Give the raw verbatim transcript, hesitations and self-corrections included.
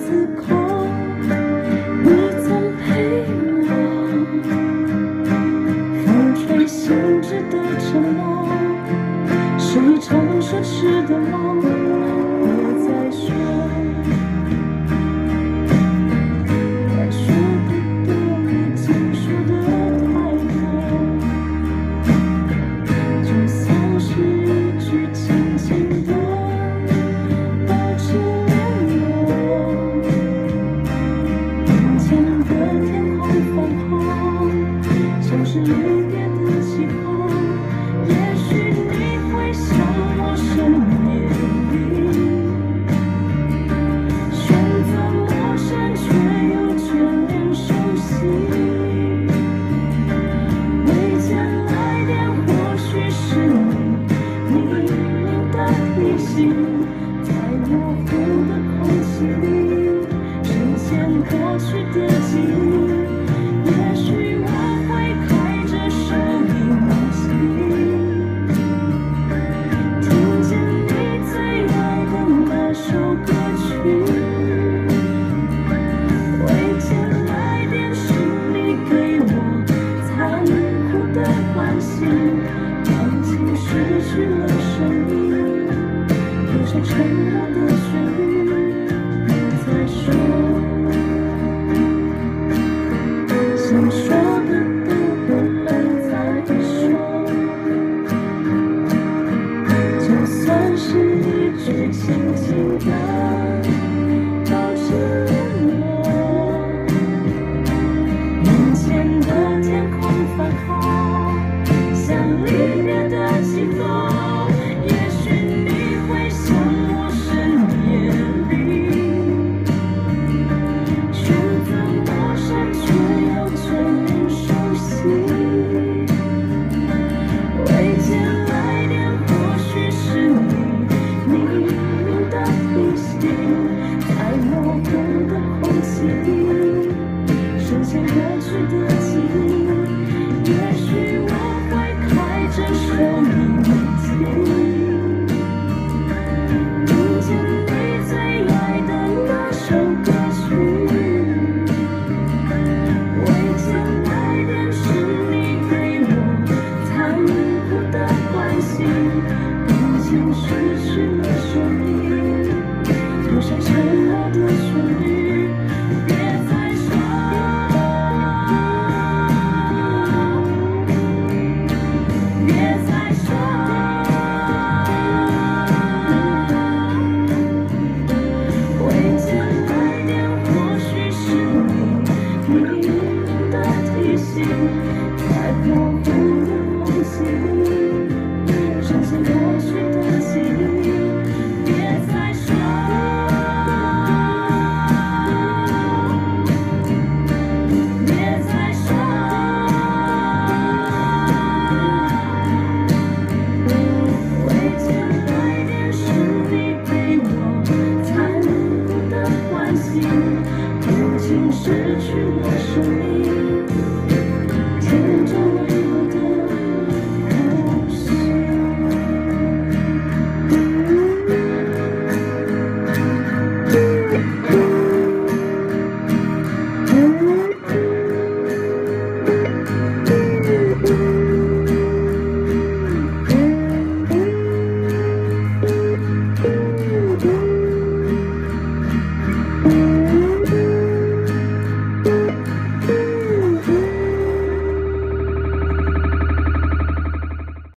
思考，你曾陪我风吹醒之的沉默，是一场奢侈的梦。别再说，该说的都已经说得太多，就算是一句轻轻的保持联络。眼前的天空泛红，像是离别的气候。也许你会像我深夜里选择陌生却又眷恋熟悉。未见来电，或许是你秘密的提醒，在模糊的空气里深陷过去的记忆。也许我会开着收音机，听见你最爱的那首歌曲。未见来电，是你给我残酷的关心，钢琴失去了声音，留下沉默的旋律。别再说，想说的都不能再说，就算是一句轻轻的保持联络。眼前的天空泛红，像离别的气风。也许你会像我深夜里选择陌生却又眷恋熟悉。未见来电，或许是你秘密的提醒，在模糊的空气里深陷过去的记忆。也许我会开着收音机，听见你最爱的那首歌曲。未见来电，是你给我残酷的关心，钢琴失去了声音，留下沉默的旋律。别再说，别再说，未见来电，或许是你秘密的提醒，在模糊的空气里深陷过去的记忆。别再说，别再说，未见来电，是你给我残酷的关心，钢琴失去了声音。